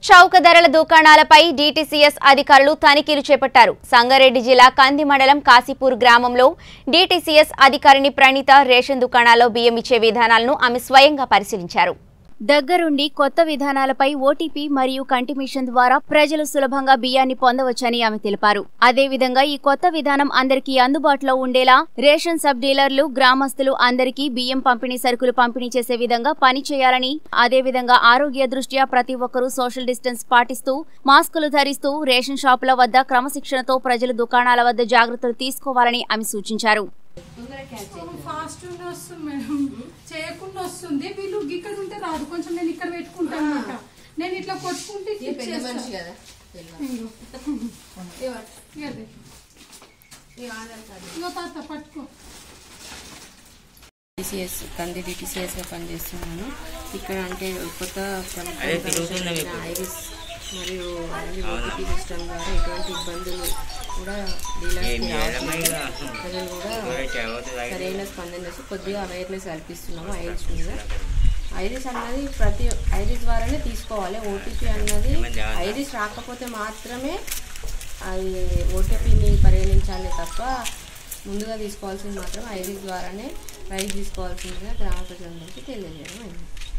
చౌక ధరల దుకాణాలపై డీటీసీఎస్ అధికారులు తనిఖీలు చేపట్టారు. సంగారెడ్డి జిల్లా కంది మండలం కాశీపూర్ గ్రామంలో డీటీసీఎస్ అధికారిని ప్రణీత రేషన్ దుకాణాల్లో బియ్యం ఇచ్చే విధానాలను ఆమె స్వయంగా పరిశీలించారు. దగ్గరుండి కొత్త విధానాలపై ఓటీపీ మరియు కంటిమిషన్ ద్వారా ప్రజలు సులభంగా బియ్యాన్ని పొందవచ్చని ఆమె తెలిపారు. అదేవిధంగా ఈ కొత్త విధానం అందరికీ అందుబాటులో ఉండేలా రేషన్ సబ్ డీలర్లు, గ్రామస్తులు అందరికీ బియ్యం పంపిణీ సరుకులు పంపిణీ చేసే విధంగా పనిచేయాలని, అదేవిధంగా ఆరోగ్య దృష్ట్యా ప్రతి ఒక్కరూ సోషల్ డిస్టెన్స్ పాటిస్తూ మాస్కులు ధరిస్తూ రేషన్ షాపుల వద్ద క్రమశిక్షణతో ప్రజలు దుకాణాల వద్ద జాగ్రత్తలు తీసుకోవాలని ఆమె సూచించారు. చేయకుండా వస్తుంది వీళ్ళు ఇక్కడ ఉంటే రాదు, కొంచెం నేను ఇక్కడ పెట్టుకుంటాను అనమాట. నేను ఇట్లా కొట్టుకుంటే పట్టుకో. కంది డిటిసిఎస్ గా పనిచేస్తున్నాను. ఇక్కడ అంటే కొత్త ఐరిస్ మరియు ఓటీపీ సిస్టమ్ ద్వారా ఎటువంటి ఇబ్బందులు కూడా ప్రజలు కూడా సరైన స్పందన చేసి కొద్దిగా అవేర్నెస్ కల్పిస్తున్నాము. ఐరిస్ మీద ఐరిస్ అన్నది ప్రతి ఐరిస్ ద్వారానే తీసుకోవాలి. ఓటీపీ అన్నది ఐరిస్ రాకపోతే మాత్రమే అది ఓటీపీని పరిగణించాలి తప్ప ముందుగా తీసుకోవాల్సింది మాత్రం ఐరిస్ ద్వారానే రైస్ తీసుకోవాల్సిందిగా గ్రామ ప్రజలందరికీ తెలియజేయడం అయింది.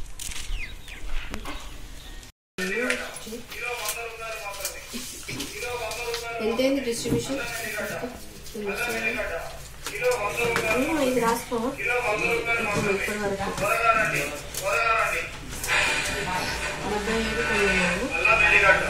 ఎంతైంది డిస్ట్రిబ్యూషన్ ఇది రాసుకో. ఇప్పటి వరకు 77